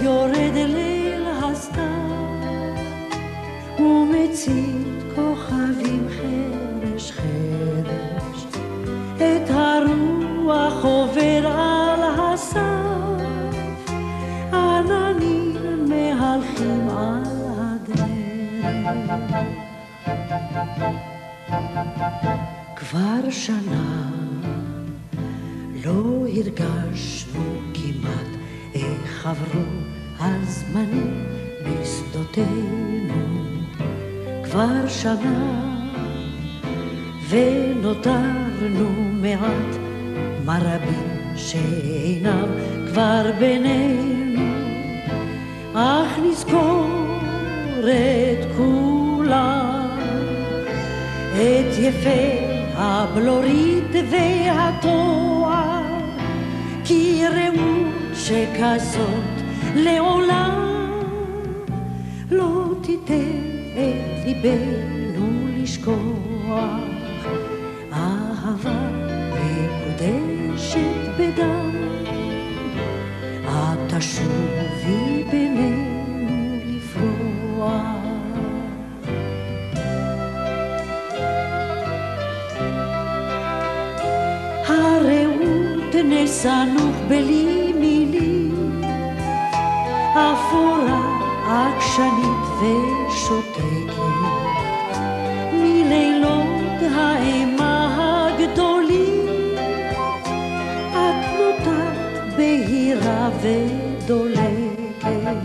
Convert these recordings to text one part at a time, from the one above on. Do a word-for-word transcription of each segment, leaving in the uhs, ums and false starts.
יורד ליל הסתיו ומצית כוכבים חרש חרש, את הרוח עובר על הסף, עננים מהלכים על הדרך. כבר שנה לא הרגשנו כמעט איך עברו הזמנים בשדותינו. כבר שנה ונותרנו מעט, מה רבים שאינם כבר בינינו, אך נזכור את כולם, את יפה הבלורית והתואר, כי רעות שכזאת לעולם לא תיתן את ליבנו לשכוח. אהבה מקודשת בדם, את תשובי בינינו לפרוח. הרעות נסנוך בלי מילים, אפורה עקשנית ושותקת, מלילות האימה הגדולים את נותרת בהירה ודולקת.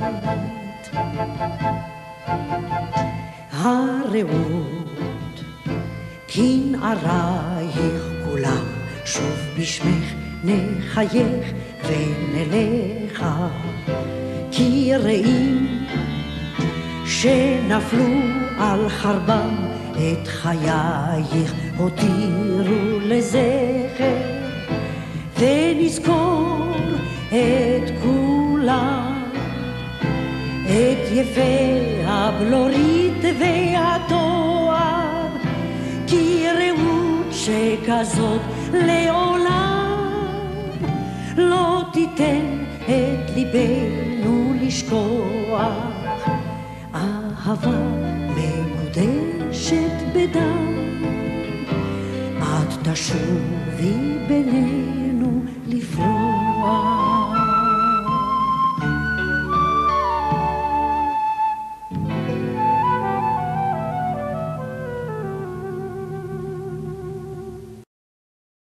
הרעות כנערייך כולם, שוב בשמך נחייך ונלכה, כי רעים שנפלו על חרבם את חייך הותירו לזכר, ונזכור את כולם, את יפה הבלורית והתואר, כי רעות שכזאת לעולם לא תיתן את ליבנו לשכוח. אהבה מקודשת בדם, את תשובי בינינו לפרוח.